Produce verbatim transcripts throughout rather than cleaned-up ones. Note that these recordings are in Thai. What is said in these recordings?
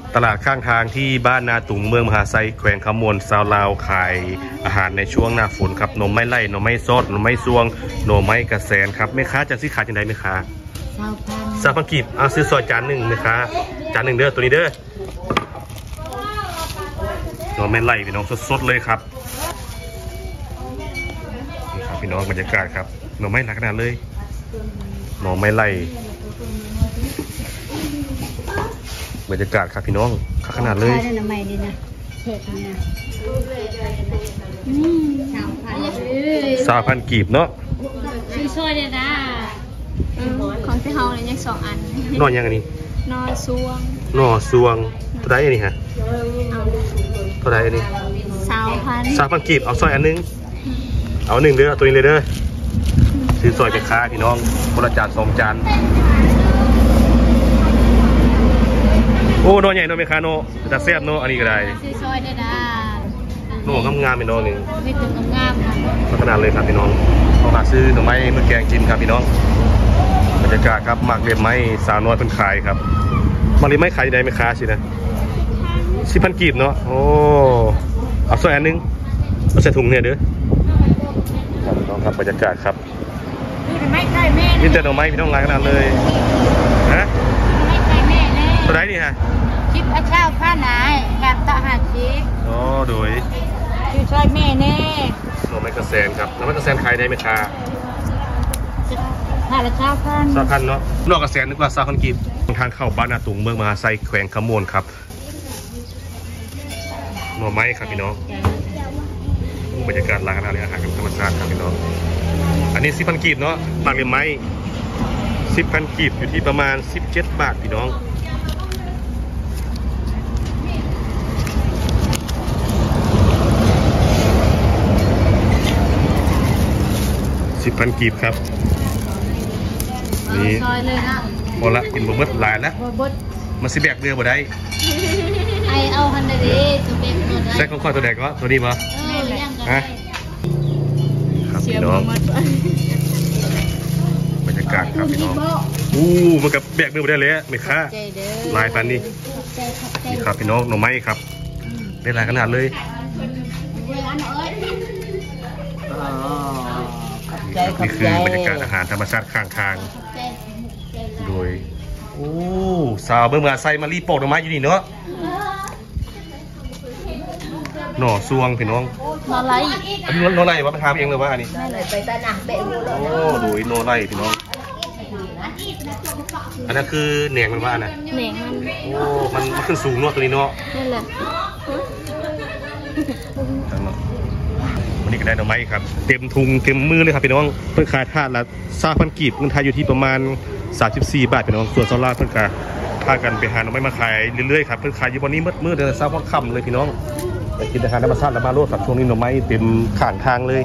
ตลาดข้างทางที่บ้านนาตุงเมืองมหาไซแขวงขมวนซาวลาวขายอาหารในช่วงหน้าฝนครับหน่อไม้ไล่หน่อไม้ซอดหน่อไม้ซวงหน่อไม้กระแสนครับแม่ค้าจะซื้อขายจังไดแม่ค้าซาพังกีบเอาซื้อซอยจานหนึ่งแม่ค้าจานหนึ่งเด้อตัวนี้เด้อหน่อไม้ไล่พี่น้องสดๆเลยครับนี่ครับพี่น้องบรรยากาศครับหน่อไม้หลักขนาดเลยหน่อไม้ไล่บรรยากาศครับพี่น้องขนาดเลยสาวพันกีบเนาะชื่อช่วยเลยนะของที่เขาเนี่ยยังสองอันนอนยังไงนี่นอนซวงนอนซวงเท่าไรนี่ฮะเท่าไรนี่สาวพันสาวพันกีบเอาซอยอันนึงเอาหนึ่งเด้อตัวนี้เลยเด้อซื้อซอยไปค้าพี่น้องคนละจานสองจานโอ้โนใหญ่โนเมคาโนจะแซ่บโนอันนี้ก็ได้ซื้อซอยได้นะโนงามๆเป็นโนหนึ่งไม่ถึงงามค่ะขนาดเลยครับพี่น้องเขาหาซื้อหน่อไม้เมื่อแกงกินครับพี่น้องบรรยากาศครับหมากเรียบไม้สาวน้อยเพิ่นขายครับหมากเรียบไม้ขายได้ไหมค้าสินะสิบพันกีบเนาะโอ้เอาซอยอันนึงเอาใส่ถุงเนี่ยเด้อครับพี่น้องครับบรรยากาศครับไม่ใช่แม่ยินแต่หน่อไม้พี่น้องหลายขนาดเลยฮะไม่ใช่แม่แน่ตัวไหนนี่ฮะชิปอาเช้าผ้าไหนแบบตะหาชิปอ๋อโดยชื่อช่วยแม่แน่หน่อไม้กระแสนครับหน่อไม้กระแสนขายได้ไหมค้าห้าละเช้าพันสามพันเนาะนอกกระแสนึกว่าซาคันกีบทางเข้าบ้านนาตุงเมืองมหาไซแขวงขมวนครับหน่อไม้ครับพี่น้องบรรยากาศร้านอาหารอาหารธรรมชาติครับพี่น้องอันนี้สิบพันกีบเนาะหมากเรียบไม้สิบพันกีบอยู่ที่ประมาณสิบเจ็ดบาทพี่น้องสิบพันกีบครับนี่พอละกินบะเบิดหลายแล้วมาสิแบกเรือบ่ได้ไอเอาฮันเดอร์ตัวเด็กตัวได้ใช่ของข้อตัวแดกก็ตัวนี้มั้ยฮะครับพี่น้องบรรยากาศครับพี่น้องอู้มันกับแบกเรือบ่ได้เลยไม่ค่าลายปันนี่นี่ครับพี่น้องหน่อไม้ครับเป็นลายขนาดเลยนี่คือบรรยากาศอาหารธรรมชาติข้างทางโดยโอ้สาวเบิ่งมาใส่มารีโปกหน่อไม้อยู่นี่เนาะหน่อซวงพี่น้องหน่อไร่อันนี้หน่อไร่ว่าไปทำเองเลยว่าอันนี้ไปตาหนักเบะโอ้โดยหน่อไร่พี่น้องอันนั้นคือแหนงมันว่านะแหนงมันโอ้มันมันขึ้นสูงเนาะตัวนี้เนาะนั่นแหละวันนี้ก็ได้หน่อไม้ครับเต็มทุงเต็มมือเลยครับพี่น้องเพิ่งขายถาดละซาพันกีบเงินไทยอยู่ที่ประมาณสามสิบสี่บาทพี่น้องส่วนซอลลาร์เพิ่งขายพากันไปหาหน่อไม้มาขายเรื่อยๆครับเพิ่งขายอยู่วันนี้มืดมืดเดือนซาพันค่ำเลยพี่น้องไปกินอาหารธรรมชาติแล้วมาโลดครับช่วงนี้หน่อไม้เต็มข้างทางเลย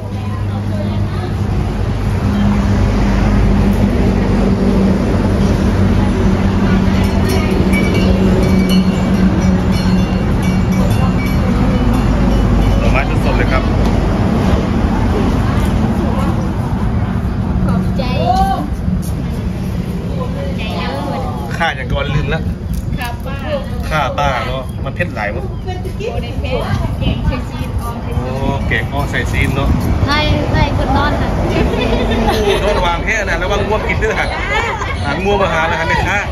ค่าอย่างก่อนลืมแล้วค่าป้าค่าป้าเนาะมันเผ็ดหลายมั้งเก่งใส่ซีนโอ้เก่งอ้อใส่ซีนเนาะไล่ไล่คนนอนค่ะโดนวางแค่นั้นแล้วว่าง่วงกินด้วยค่ะหางง่วงมาหาแล้วค่ะเนี่ยค่ะ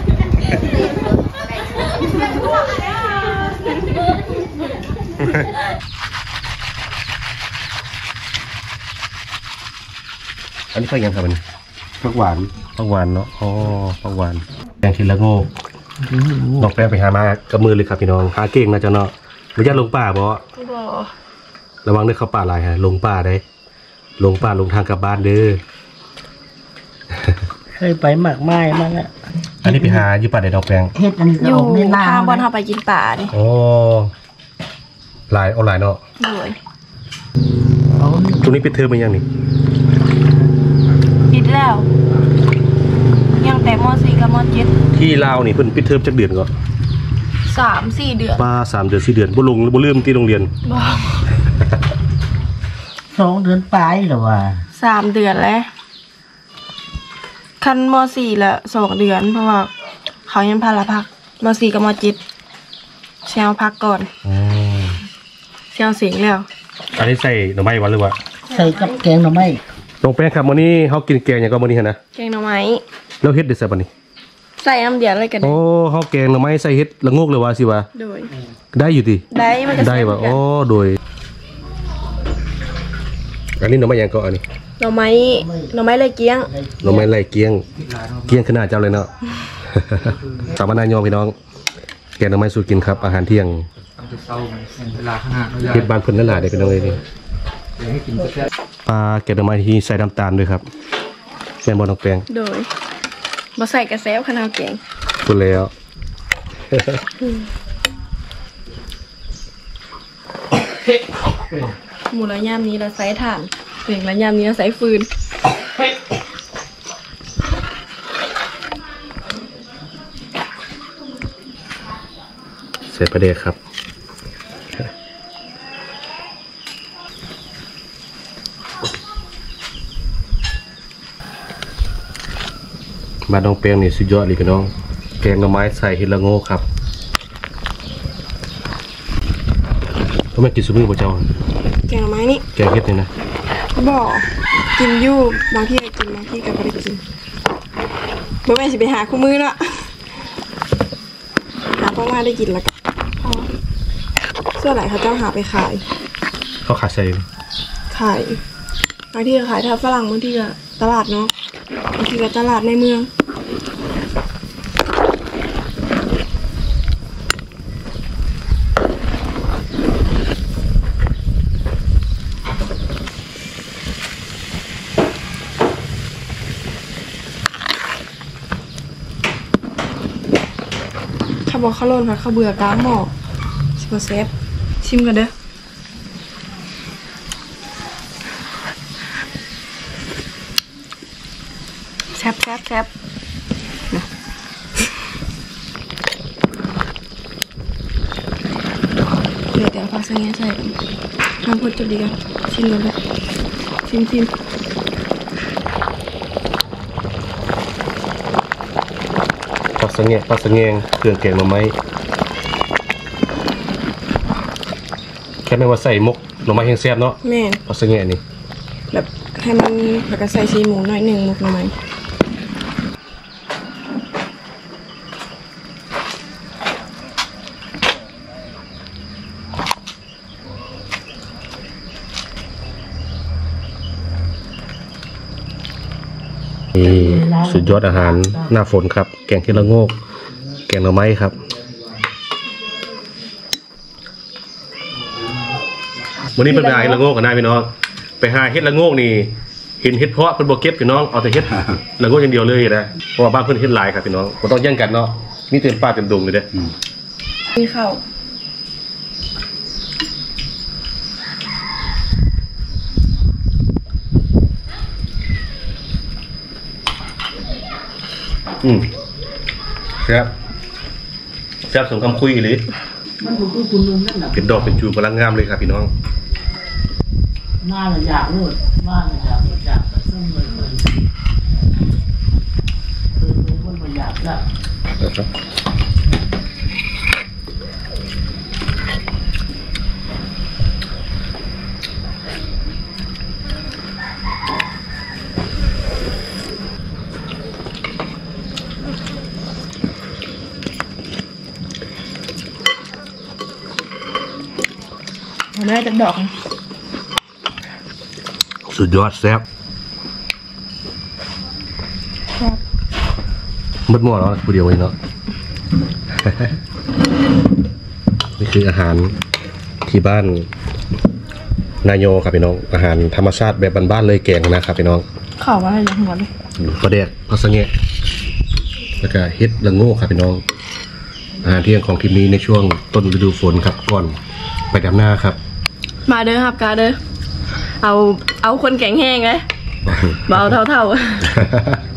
อันนี้ก็ยังครับมันผักหวานผักหวานเนาะอ๋อผักหวานแกงทีละโง่นอกแป้งไปหามากระมือเลยครับพี่น้องหาเก่งนะจ๊ะเนาะไม่ยากลงป่าบ่ระวังเด้อเข้าป่าลายฮะลงป่าได้ลงป่าลงทางกลับบ้านเด้อเคยไปหมักไม้มาแล้วอันนี้ไปหาอยู่ป่าไหนดอกแป้งเฮ็ดอันนี้อยู่ข้างบนเขาไปกินป่าดิโอ้ลายเอาลายเนาะเลยตรงนี้ปิดเทอมมันยังนี่ปิดแล้วยังแต่ม.สี่กับม.เจ็ดที่ลาวนี่เพิ่นปิดเทอมจักเดือนก่อนสามสี่เดือนป้าสามเดือนสี่เดือนบ่ลงบ่ลืมที่โรงเรียนสองเดือนปลายหรอวะสามเดือนแล้วคันม.สี่ละสองเดือนเพราะว่าเขายังพาราพักม.สี่กับม.เจ็ดเช้าพักก่อนอ๋อเช้าเสียงแล้วอันนี้ใส่หน่อไม้วันหรือวะใส่กับแกงหน่อไม้ตรงแป้งครับมื้อนี้เฮากินแกงหยังก็มื้อนี้หั่นนะแกงหน่อไม้แล้วเฮ็ดได้ซะบัดนี้ใส่น้ำเดือดเลยกันโอ้เฮาแกงหน่อไม้ใส่เฮ็ดละโงกเลยว่าสิว่าโดยได้อยู่ติได้มันจะได้ว่ะอ๋อโดยอันนี้หน่อไม้หยังก็อันนี้หน่อไม้หน่อไม้เลยเกี้ยงหน่อไม้ไล่เกี้ยงเกี้ยงขนาดเจ้าเลยเนาะ สามนายอพี่น้องแกงหน่อไม้สู่กินครับอาหารเที่ยงต้องจะเศร้ามันเวลาขนาดเราเฮ็ดบ้านเพิ่นนั่นล่ะเด้พี่น้องเอ้ยนี่อยากให้กินแซ่บปลาแกงหน่อไม้ที่ใส่น้ำตาลด้วยครับแม่นบ่น้องแป้งโดยบ่ใส่กระแซวขนาดแกงพูดแล้วหมูละย่ามนี้เราใส่ถ่านเสียงละย่ามนี้เราใส่ฟืนเสร็จประเดกครับบ้านน้องเปียงนี่สุดยอดเลยพี่น้องแกงหน่อไม้ใส่เห็ดละโงกครับต้องไม่กินซุปมือป่ะเจ้าแกงหน่อไม้นี่แกงเห็ดนี่นะบ่กินอยู่บางที่ก็กินบางที่ก็ไม่ได้กินบ่แม่นสิไปหาคู่มือเนาะหาพ่อมาได้กินแล้วกันพอเสื้อไหนเขาเจ้าหาไปขายเขาขาดใส่ขายบางที่ก็ขายแถวฝรั่งบางที่ก็ตลาดเนาะบางทีก็ตลาดในเมืองข้าวบอกข้าวโล่นค่ะข้าวเบื่อกลางหม้อชิมเซฟชิมกันเด้อแซ่บแซ่บแซ่บนะเดี๋ยวเดี๋ยวพาสังเกตใส่กันทำพดจุดดีกันชิมกันเลยชิมชิมปักสะเงะปักสะเงงเครื่องแกงหน่อไม้แค่ไม่ว่าใส่มกหน่อไม้แห้งแซ่บเนาะแม่นปักสะเงะนี่แบบให้มันผักกระใส่ชีหมูหน่อยหนึ่งมุกหน่อไม้นี่สุดยอดอาหารหน้าฝนครับแกงเห็ดละโงกแกงหน่อไม้ครับวันนี้เป็นไปหาเห็ดละโงกกันได้พี่น้องไปหาเห็ดละโงกนี่เห็นเห็ดเพาะเป็นโบเก็ตพี่น้องเอาแต่เห็ดละโงกอย่างเดียวเลยนะเพราะว่าบ้านเพื่อนเห็ดหลายครับพี่น้องก็ต้องแย่งกันเนาะนี่เต็มป่าเต็มดงเลยเด้อมีข้าวอืมครับแซ่บสมคำคุยอีหลีมันถูกคุณลุงนั่นแหละเป็นดอกเป็นจูกำลังงามเลยครับพี่น้องมาละอยากรู้มาละอยากรู้อยากจะซึ่งเลยเลยคือคนมันอยากละนะครับเอาได้จากดอกสุดยอดแซ่บครับมัดหม้อแล้วผู้เดียวเองเนาะ นี่คืออาหารที่บ้านนายโยครับพี่น้องอาหารธรรมชาติแบบบ้านๆเลยแกงนะครับพี่น้องข้าวอะไรอย่างหัวเลยปลาแดกผักสะเงะแล้วก็เฮ็ดละโง่ครับพี่น้องอาหารเที่ยงของทีมนี้ในช่วงต้นฤดูฝนครับก่อนไปดำหน้าครับมาเด้อครับกาเด้อเอาเอาคนแข็งแห้งเลยเบาเท่าๆ